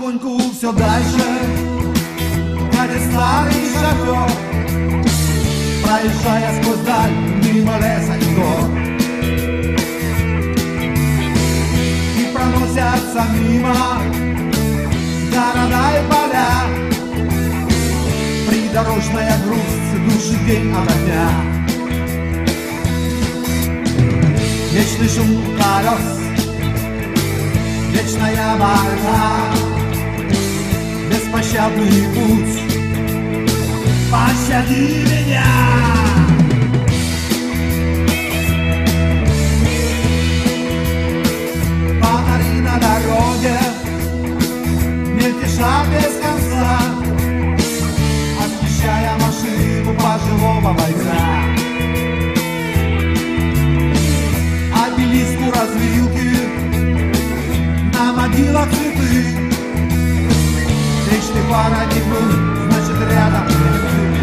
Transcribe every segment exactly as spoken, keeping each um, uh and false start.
потихоньку все дальше катит старый шофер, проезжая сквозь даль мимо леса и гор. И проносятся мимо города и поля, придорожная грусть душит день ото дня. Вечный шум колес, вечная борьба, беспощадный путь, пощади меня. Фонари на дороге мельтешат без конца, освещая машину пожилого бойца. Обелиск у развилки, на могилах цветы, вечный парадигмы, значит рядом мертвы.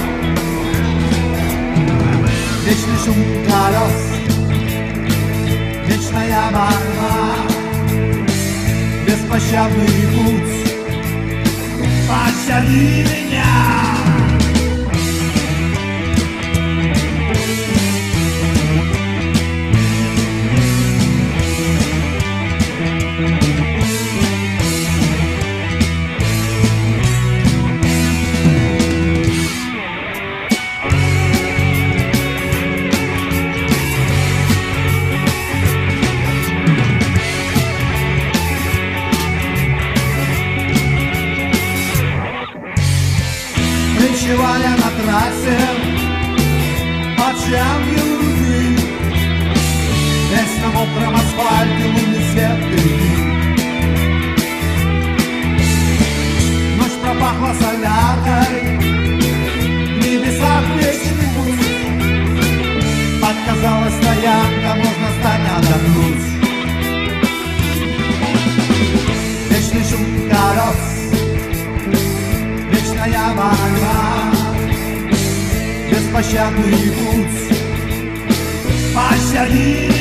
Вечный шум колес, вечная борьба, беспощадный путь, пощади меня. Ночевая на трассе под ангелы любви, весь на мокром асфальте лунный свет впереди. Ночь пропахла соляркой, в небесах вечный путь, подказалась стоянка, можно стать отдохнуть. Вечный шум колес, вечная борьба, беспощадный путь, пощади.